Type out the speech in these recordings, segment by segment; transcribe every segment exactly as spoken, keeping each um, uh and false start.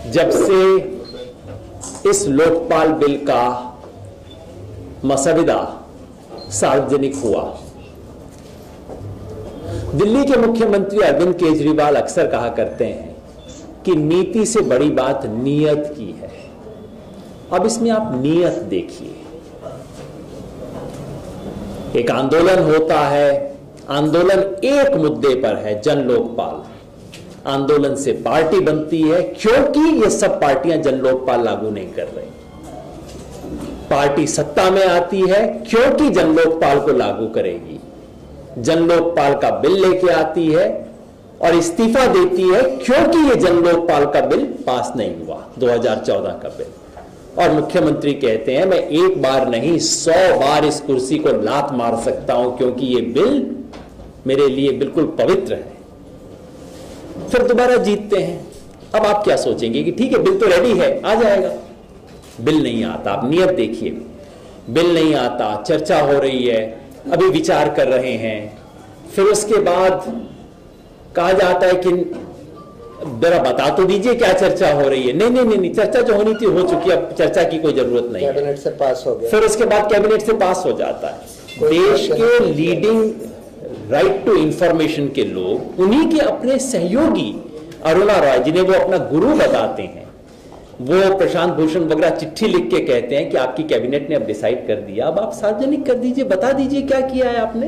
जब से इस लोकपाल बिल का मसविदा सार्वजनिक हुआ, दिल्ली के मुख्यमंत्री अरविंद केजरीवाल अक्सर कहा करते हैं कि नीति से बड़ी बात नीयत की है। अब इसमें आप नीयत देखिए। एक आंदोलन होता है, आंदोलन एक मुद्दे पर है, जन लोकपाल। आंदोलन से पार्टी बनती है, क्योंकि ये सब पार्टियां जन लोकपाल लागू नहीं कर रही। पार्टी सत्ता में आती है क्योंकि जन लोकपाल को लागू करेगी। जन लोकपाल का बिल लेके आती है और इस्तीफा देती है क्योंकि ये जन लोकपाल का बिल पास नहीं हुआ, दो हज़ार चौदह का बिल। और मुख्यमंत्री कहते हैं मैं एक बार नहीं सौ बार इस कुर्सी को लात मार सकता हूं क्योंकि ये बिल मेरे लिए बिल्कुल पवित्र है। फिर दोबारा जीतते हैं। अब आप क्या सोचेंगे कि ठीक है बिल तो रेडी है, आ जाएगा। बिल नहीं आता। आप नियत देखिए, बिल नहीं आता, चर्चा हो रही है, अभी विचार कर रहे हैं। फिर उसके बाद कहा जाता है कि जरा बता तो दीजिए क्या चर्चा हो रही है। नहीं नहीं नहीं, नहीं चर्चा जो होनी थी हो चुकी, अब चर्चा की कोई जरूरत नहीं, कैबिनेट से पास हो गया। फिर उसके बाद कैबिनेट से पास हो जाता है। देश के लीडिंग राइट टू इंफॉर्मेशन के लोग, उन्हीं के अपने सहयोगी अरुणा रॉय, जिन्हें वो अपना गुरु बताते हैं, वो प्रशांत भूषण वगैरह चिट्ठी लिख के कहते हैं कि आपकी कैबिनेट ने अब डिसाइड कर दिया, अब आप सार्वजनिक कर दीजिए, बता दीजिए क्या किया है आपने।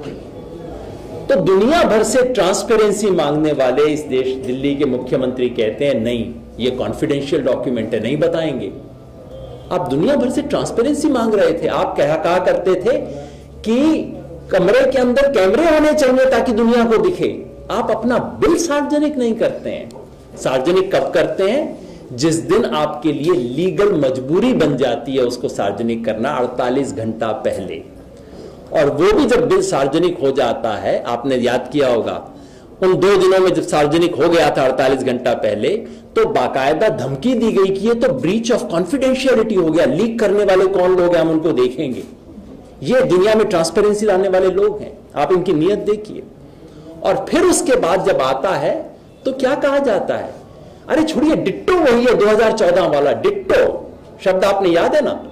तो दुनिया भर से ट्रांसपेरेंसी मांगने वाले इस देश दिल्ली के मुख्यमंत्री कहते हैं नहीं, ये कॉन्फिडेंशियल डॉक्यूमेंट है, नहीं बताएंगे। आप दुनिया भर से ट्रांसपेरेंसी मांग रहे थे। आप कहा कहा करते थे कि कमरे के अंदर कैमरे होने चाहिए ताकि दुनिया को दिखे। आप अपना बिल सार्वजनिक नहीं करते हैं। सार्वजनिक कब करते हैं? जिस दिन आपके लिए लीगल मजबूरी बन जाती है उसको सार्वजनिक करना, अड़तालीस घंटा पहले। और वो भी जब बिल सार्वजनिक हो जाता है, आपने याद किया होगा उन दो दिनों में जब सार्वजनिक हो गया था अड़तालीस घंटा पहले, तो बाकायदा धमकी दी गई कि ये तो ब्रीच ऑफ कॉन्फिडेंशियलिटी हो गया, लीक करने वाले कौन लोग हैं हम उनको देखेंगे। ये दुनिया में ट्रांसपेरेंसी लाने वाले लोग हैं। आप इनकी नीयत देखिए। और फिर उसके बाद जब आता है तो क्या कहा जाता है? अरे छोड़िए, डिट्टो वही है दो हज़ार चौदह वाला। डिट्टो शब्द आपने याद है ना?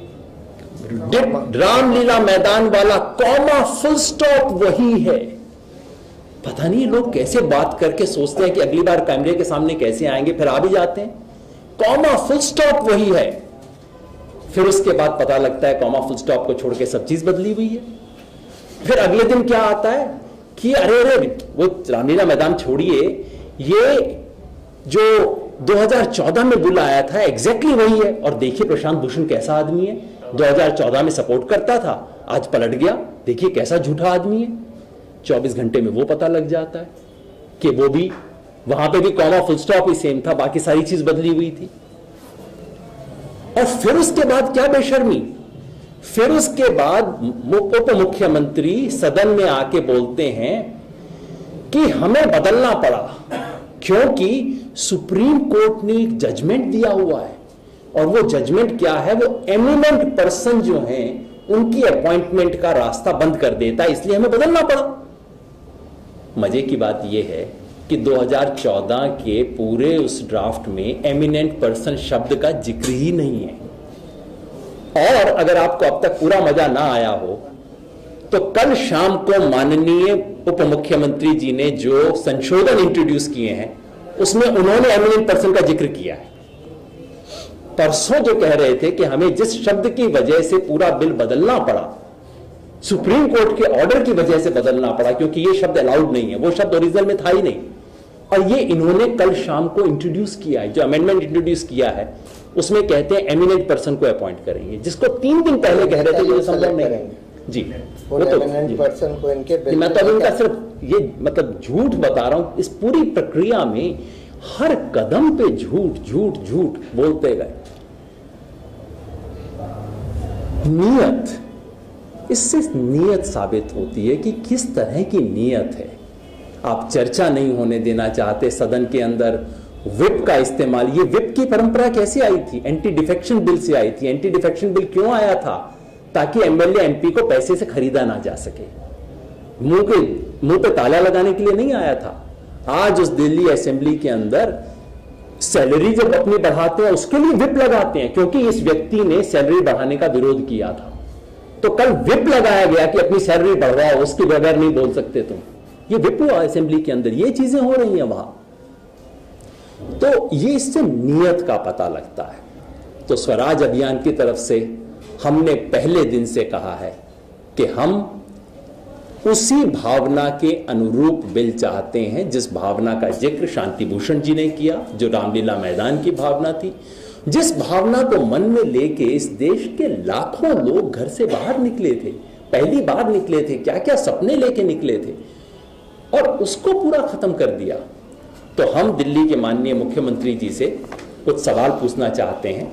रामलीला मैदान वाला, कॉमा फुल स्टॉप वही है। पता नहीं लोग कैसे बात करके सोचते हैं कि अगली बार कैमरे के सामने कैसे आएंगे, फिर आ भी जाते हैं। कॉमा फुल स्टॉप वही है। फिर उसके बाद पता लगता है कॉमा फुल स्टॉप को छोड़ के सब चीज बदली हुई है। फिर अगले दिन क्या आता है कि अरे अरे वो रामलीला मैदान छोड़िए, ये जो दो हज़ार चौदह में बिल आया था एग्जैक्टली वही है। और देखिए प्रशांत भूषण कैसा आदमी है, दो हज़ार चौदह में सपोर्ट करता था, आज पलट गया, देखिए कैसा झूठा आदमी है। चौबीस घंटे में वो पता लग जाता है कि वो भी, वहां पे भी कॉमा फुल स्टॉप ही सेम था, बाकी सारी चीज बदली हुई थी। और फिर उसके बाद क्या बेशर्मी, फिर उसके बाद उप मुख्यमंत्री सदन में आके बोलते हैं कि हमें बदलना पड़ा क्योंकि सुप्रीम कोर्ट ने एक जजमेंट दिया हुआ है। और वो जजमेंट क्या है? वो एमिनेंट पर्सन जो हैं उनकी अपॉइंटमेंट का रास्ता बंद कर देता है, इसलिए हमें बदलना पड़ा। मजे की बात यह है कि दो हज़ार चौदह के पूरे उस ड्राफ्ट में एमिनेंट पर्सन शब्द का जिक्र ही नहीं है। और अगर आपको अब तक पूरा मजा ना आया हो तो कल शाम को माननीय उप मुख्यमंत्री जी ने जो संशोधन इंट्रोड्यूस किए हैं उसमें उन्होंने एमिनेंट पर्सन का जिक्र किया है। परसों जो कह रहे थे कि हमें जिस शब्द की वजह से पूरा बिल बदलना पड़ा, सुप्रीम कोर्ट के ऑर्डर की वजह से बदलना पड़ा क्योंकि ये शब्द अलाउड नहीं है, वो शब्द ओरिजिनल में था ही नहीं, और ये इन्होंने कल शाम को इंट्रोड्यूस किया है। जो अमेंडमेंट इंट्रोड्यूस किया है उसमें कहते हैं एमिनेंट पर्सन को अपॉइंट करेंगे, जिसको तीन दिन पहले कह रहे थे जो संभव नहीं करेंगे जी। वो तो पर्सन को इनके मैं तो इनका सिर्फ ये मतलब झूठ बता रहा हूं। इस पूरी प्रक्रिया में हर कदम पे झूठ झूठ झूठ बोलते गए। नियत, इससे नियत साबित होती है कि किस तरह की नियत है। आप चर्चा नहीं होने देना चाहते सदन के अंदर, विप का इस्तेमाल। ये विप की परंपरा कैसे आई थी? एंटी डिफेक्शन बिल से आई थी। एंटी डिफेक्शन बिल क्यों आया था? ताकि एमएलए एमपी को पैसे से खरीदा ना जा सके, मुंह के मुंह पे ताला लगाने के लिए नहीं आया था। आज उस दिल्ली असेंबली के अंदर सैलरी जब अपनी बढ़ाते हैं उसके लिए विप लगाते हैं, क्योंकि इस व्यक्ति ने सैलरी बढ़ाने का विरोध किया था। तो कल विप लगाया गया कि अपनी सैलरी बढ़वाओ, उसके बगैर नहीं बोल सकते तुम। ये विप हुआ असेंबली के अंदर, ये चीजें हो रही हैं वहां। तो ये इससे नियत का पता लगता है। तो स्वराज अभियान की तरफ से हमने पहले दिन से कहा है कि हम उसी भावना के अनुरूप बिल चाहते हैं जिस भावना का जिक्र शांति भूषण जी ने किया, जो रामलीला मैदान की भावना थी, जिस भावना को मन में लेके इस देश के लाखों लोग घर से बाहर निकले थे, पहली बार निकले थे, क्या क्या सपने लेके निकले थे, और उसको पूरा खत्म कर दिया। तो हम दिल्ली के माननीय मुख्यमंत्री जी से कुछ सवाल पूछना चाहते हैं।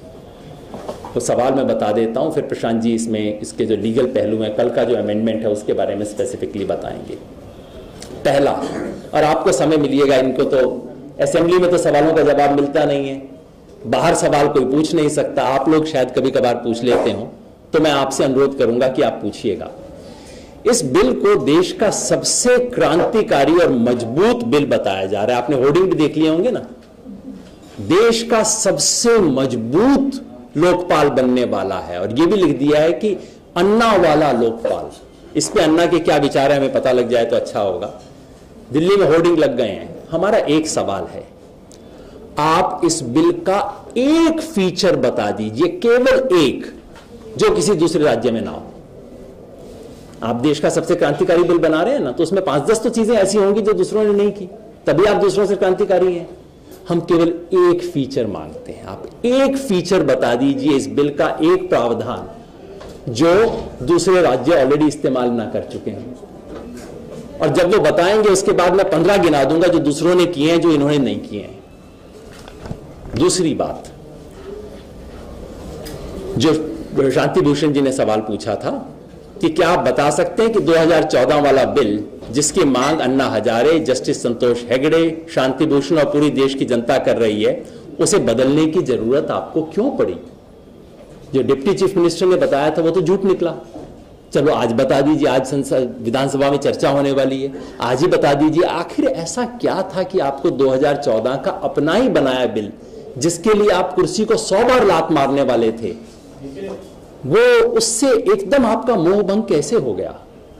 तो सवाल मैं बता देता हूं, फिर प्रशांत जी इसमें इसके जो लीगल पहलू हैं, कल का जो अमेंडमेंट है उसके बारे में स्पेसिफिकली बताएंगे। पहला, और आपको समय मिलिएगा, इनको तो असेंबली में तो सवालों का जवाब मिलता नहीं है, बाहर सवाल कोई पूछ नहीं सकता, आप लोग शायद कभी कभार पूछ लेते हो, तो मैं आपसे अनुरोध करूंगा कि आप पूछिएगा। इस बिल को देश का सबसे क्रांतिकारी और मजबूत बिल बताया जा रहा है। आपने होर्डिंग भी देख लिए होंगे ना, देश का सबसे मजबूत लोकपाल बनने वाला है, और यह भी लिख दिया है कि अन्ना वाला लोकपाल। इस पे अन्ना के क्या विचार है हमें पता लग जाए तो अच्छा होगा। दिल्ली में होर्डिंग लग गए हैं। हमारा एक सवाल है, आप इस बिल का एक फीचर बता दीजिए, केवल एक, जो किसी दूसरे राज्य में ना हो। आप देश का सबसे क्रांतिकारी बिल बना रहे हैं ना, तो उसमें पांच दस तो चीजें ऐसी होंगी जो दूसरों ने नहीं की, तभी आप दूसरों से क्रांतिकारी हैं। हम केवल एक फीचर मांगते हैं, आप एक फीचर बता दीजिए इस बिल का, एक प्रावधान जो दूसरे राज्य ऑलरेडी इस्तेमाल ना कर चुके हैं। और जब वो बताएंगे उसके बाद मैं पंद्रह गिना दूंगा जो दूसरों ने किए हैं, जो इन्होंने नहीं किए हैं। दूसरी बात, जो शांति भूषण जी ने सवाल पूछा था कि क्या आप बता सकते हैं कि दो हज़ार चौदह वाला बिल जिसकी मांग अन्ना हजारे, जस्टिस संतोष हेगड़े, शांति भूषण और पूरी देश की जनता कर रही है, उसे बदलने की जरूरत आपको क्यों पड़ी? जो डिप्टी चीफ मिनिस्टर ने बताया था वो तो झूठ निकला। चलो आज बता दीजिए, आज संसद विधानसभा में चर्चा होने वाली है, आज ही बता दीजिए आखिर ऐसा क्या था कि आपको दो हज़ार चौदह का अपना ही बनाया बिल, जिसके लिए आप कुर्सी को सौ बार लात मारने वाले थे, वो उससे एकदम आपका मोह भंग कैसे हो गया?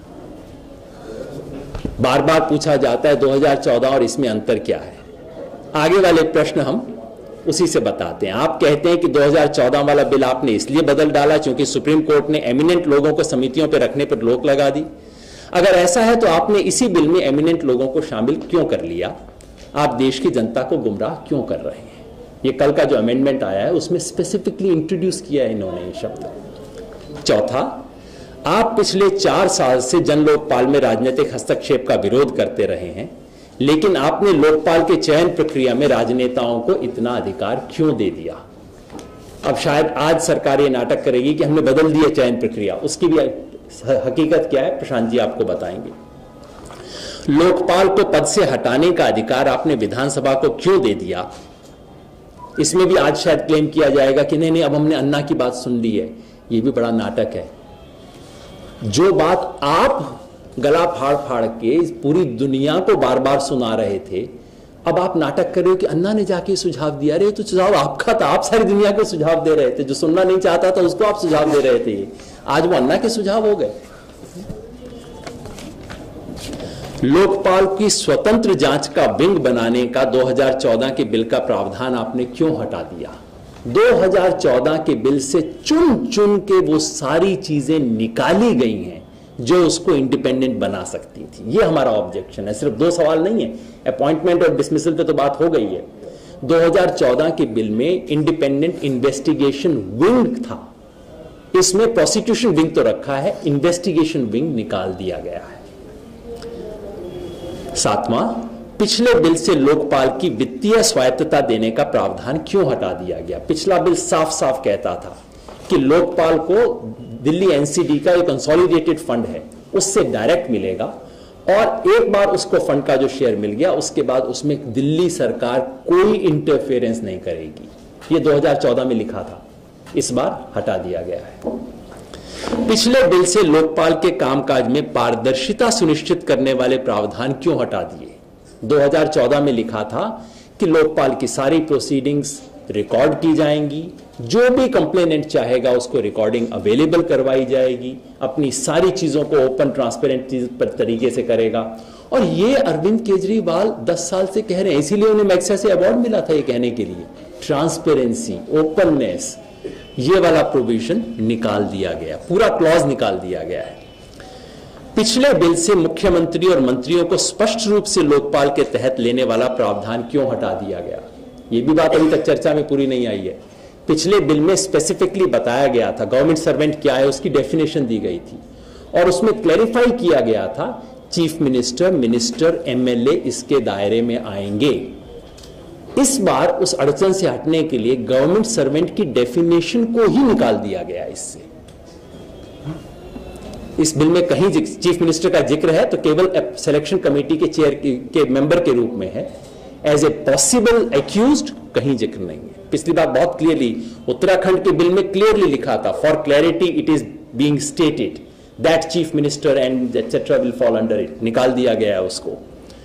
बार बार पूछा जाता है दो हज़ार चौदह और इसमें अंतर क्या है। आगे वाले प्रश्न हम उसी से बताते हैं। आप कहते हैं कि दो हज़ार चौदह वाला बिल आपने इसलिए बदल डाला क्योंकि सुप्रीम कोर्ट ने एमिनेंट लोगों को समितियों पर रखने पर रोक लगा दी। अगर ऐसा है तो आपने इसी बिल में एमिनेंट लोगों को शामिल क्यों कर लिया? आप देश की जनता को गुमराह क्यों कर रहे हैं? ये कल का जो अमेंडमेंट आया है उसमें स्पेसिफिकली इंट्रोड्यूस किया है इन्होंने ये शब्द। चौथा, आप पिछले चार साल से जन लोकपाल में राजनीतिक हस्तक्षेप का विरोध करते रहे हैं, लेकिन आपने लोकपाल के चयन प्रक्रिया में राजनेताओं को इतना अधिकार क्यों दे दिया? अब शायद आज सरकार ये नाटक करेगी कि हमने बदल दिया चयन प्रक्रिया, उसकी भी हकीकत क्या है प्रशांत जी आपको बताएंगे। लोकपाल को पद से हटाने का अधिकार आपने विधानसभा को क्यों दे दिया? इसमें भी आज शायद क्लेम किया जाएगा कि नहीं नहीं अब हमने अन्ना की बात सुन ली है। ये भी बड़ा नाटक है। जो बात आप गला फाड़ फाड़ के पूरी दुनिया को बार बार सुना रहे थे, अब आप नाटक कर रहे हो कि अन्ना ने जाके सुझाव दिया। अरे तो सुझाव आपका था, आप सारी दुनिया को सुझाव दे रहे थे, जो सुनना नहीं चाहता था उसको आप सुझाव दे रहे थे। आज वो अन्ना के सुझाव हो गए। लोकपाल की स्वतंत्र जांच का विंग बनाने का दो हज़ार चौदह के बिल का प्रावधान आपने क्यों हटा दिया? दो हज़ार चौदह के बिल से चुन चुन के वो सारी चीजें निकाली गई हैं जो उसको इंडिपेंडेंट बना सकती थी। ये हमारा ऑब्जेक्शन है। सिर्फ दो सवाल नहीं है, अपॉइंटमेंट और डिसमिसल पे तो बात हो गई है। दो हज़ार चौदह के बिल में इंडिपेंडेंट इन्वेस्टिगेशन विंग था, इसमें प्रोसिक्यूशन विंग तो रखा है, इन्वेस्टिगेशन विंग निकाल दिया गया है। सातवां, पिछले बिल से लोकपाल की वित्तीय स्वायत्तता देने का प्रावधान क्यों हटा दिया गया? पिछला बिल साफ साफ कहता था कि लोकपाल को दिल्ली एनसीडी का एक कंसोलिडेटेड फंड है उससे डायरेक्ट मिलेगा, और एक बार उसको फंड का जो शेयर मिल गया उसके बाद उसमें दिल्ली सरकार कोई इंटरफेरेंस नहीं करेगी। ये दो हज़ार चौदह में लिखा था, इस बार हटा दिया गया है। पिछले बिल से लोकपाल के कामकाज में पारदर्शिता सुनिश्चित करने वाले प्रावधान क्यों हटा दिए? दो हज़ार चौदह में लिखा था कि कि लोकपाल की सारी प्रोसीडिंग्स रिकॉर्ड की जाएंगी, जो भी कंप्लेनेंट चाहेगा उसको रिकॉर्डिंग अवेलेबल करवाई जाएगी, अपनी सारी चीजों को ओपन ट्रांसपेरेंट तरीके से करेगा। और ये अरविंद केजरीवाल दस साल से कह रहे हैं, इसीलिए उन्हें मैक्सा से अवार्ड मिला था ये कहने के लिए, ट्रांसपेरेंसी, ओपननेस, ये वाला प्रोविजन निकाल दिया गया, पूरा क्लॉज निकाल दिया गया है। पिछले बिल से मुख्यमंत्री और मंत्रियों को स्पष्ट रूप से लोकपाल के तहत लेने वाला प्रावधान क्यों हटा दिया गया, ये भी बात अभी तक चर्चा में पूरी नहीं आई है। पिछले बिल में स्पेसिफिकली बताया गया था गवर्नमेंट सर्वेंट क्या है, उसकी डेफिनेशन दी गई थी और उसमें क्लैरिफाई किया गया था चीफ मिनिस्टर, मिनिस्टर, एमएलए इसके दायरे में आएंगे। इस बार उस अड़चन से हटने के लिए गवर्नमेंट सर्वेंट की डेफिनेशन को ही निकाल दिया गया। इससे इस बिल में कहीं चीफ मिनिस्टर का जिक्र है तो केवल सिलेक्शन कमेटी के चेयर के मेंबर के रूप में है, एज ए पॉसिबल एक्यूज्ड कहीं जिक्र नहीं है। पिछली बार बहुत क्लियरली उत्तराखंड के बिल में क्लियरली लिखा था, for clarity it is being stated that chief minister and etcetera will fall under it, निकाल दिया गया है उसको।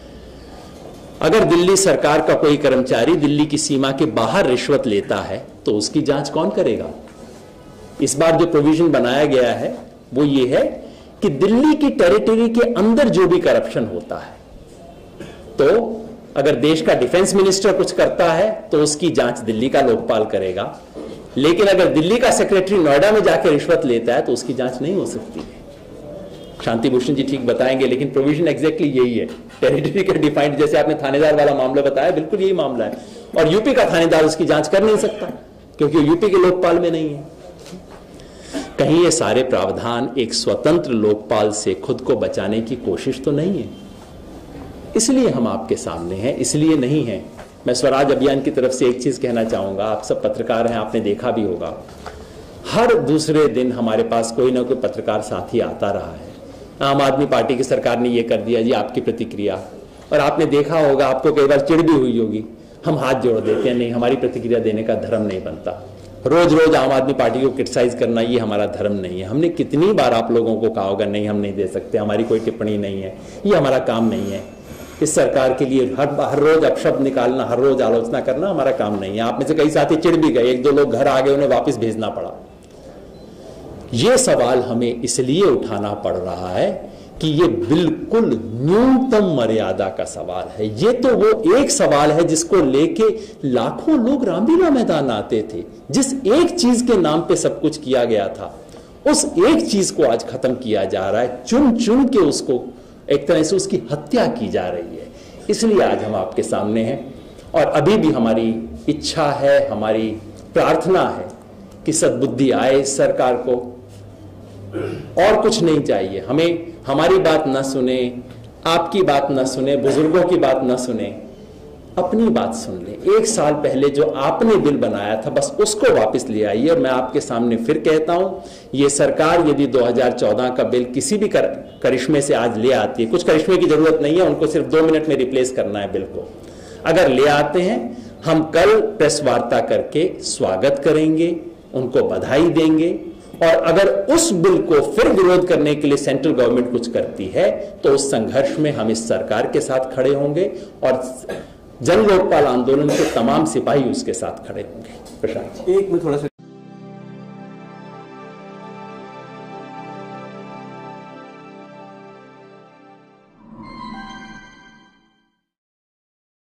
अगर दिल्ली सरकार का कोई कर्मचारी दिल्ली की सीमा के बाहर रिश्वत लेता है तो उसकी जांच कौन करेगा? इस बार जो प्रोविजन बनाया गया है वो ये है कि दिल्ली की टेरिटरी के अंदर जो भी करप्शन होता है, तो अगर देश का डिफेंस मिनिस्टर कुछ करता है तो उसकी जांच दिल्ली का लोकपाल करेगा, लेकिन अगर दिल्ली का सेक्रेटरी नोएडा में जाकर रिश्वत लेता है तो उसकी जांच नहीं हो सकती है। शांति भूषण जी ठीक बताएंगे, लेकिन प्रोविजन एग्जैक्टली यही है, टेरिटरी का डिफाइंड, जैसे आपने थानेदार वाला मामला बताया, बिल्कुल यही मामला है। और यूपी का थानेदार उसकी जांच कर नहीं सकता क्योंकि यूपी के लोकपाल में नहीं है। कहीं ये सारे प्रावधान एक स्वतंत्र लोकपाल से खुद को बचाने की कोशिश तो नहीं है? इसलिए हम आपके सामने हैं, इसलिए नहीं है। मैं स्वराज अभियान की तरफ से एक चीज कहना चाहूंगा, आप सब पत्रकार हैं, आपने देखा भी होगा, हर दूसरे दिन हमारे पास कोई ना कोई पत्रकार साथी आता रहा है, आम आदमी पार्टी की सरकार ने ये कर दिया जी, आपकी प्रतिक्रिया। और आपने देखा होगा, आपको कई बार चिढ़ भी हुई होगी, हम हाथ जोड़ देते हैं, नहीं हमारी प्रतिक्रिया देने का धर्म नहीं बनता। रोज रोज आम आदमी पार्टी को क्रिटिसाइज करना ये हमारा धर्म नहीं है। हमने कितनी बार आप लोगों को कहा होगा नहीं हम नहीं दे सकते, हमारी कोई टिप्पणी नहीं है, ये हमारा काम नहीं है। इस सरकार के लिए हर हर रोज अपशब्द निकालना, हर रोज आलोचना करना हमारा काम नहीं है। आप में से कई साथी चिढ़ भी गए, एक दो लोग घर आ गए, उन्हें वापस भेजना पड़ा। यह सवाल हमें इसलिए उठाना पड़ रहा है कि ये बिल्कुल न्यूनतम मर्यादा का सवाल है। ये तो वो एक सवाल है जिसको लेके लाखों लोग रामलीला मैदान आते थे, जिस एक चीज के नाम पे सब कुछ किया गया था, उस एक चीज को आज खत्म किया जा रहा है, चुन चुन के उसको एक तरह से उसकी हत्या की जा रही है। इसलिए आज हम आपके सामने हैं और अभी भी हमारी इच्छा है, हमारी प्रार्थना है कि सद्बुद्धि आए इस सरकार को, और कुछ नहीं चाहिए हमें। हमारी बात ना सुने, आपकी बात ना सुने, बुजुर्गों की बात ना सुने, अपनी बात सुन ले। एक साल पहले जो आपने बिल बनाया था बस उसको वापस ले आइए। और मैं आपके सामने फिर कहता हूं, ये सरकार यदि दो हज़ार चौदह का बिल किसी भी कर, करिश्मे से आज ले आती है, कुछ करिश्मे की जरूरत नहीं है, उनको सिर्फ दो मिनट में रिप्लेस करना है बिल को, अगर ले आते हैं, हम कल प्रेस वार्ता करके स्वागत करेंगे, उनको बधाई देंगे। और अगर उस बिल को फिर विरोध करने के लिए सेंट्रल गवर्नमेंट कुछ करती है तो उस संघर्ष में हम इस सरकार के साथ खड़े होंगे और जन लोकपाल आंदोलन के तमाम सिपाही उसके साथ खड़े होंगे। प्रशांत, एक में थोड़ा सा